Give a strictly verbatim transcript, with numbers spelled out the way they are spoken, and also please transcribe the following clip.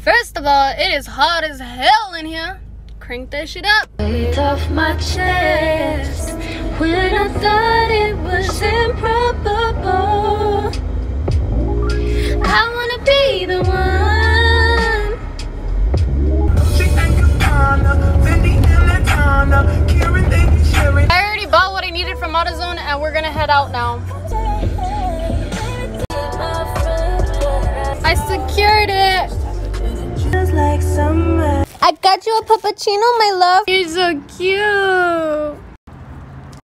First of all, it is hot as hell in here. Crank that shit up. Weight off my chest when I thought it was improbable. I wanna be the one. I already bought what I needed from AutoZone and we're gonna head out now. I secured it. I got you a puppuccino, my love. You're so cute.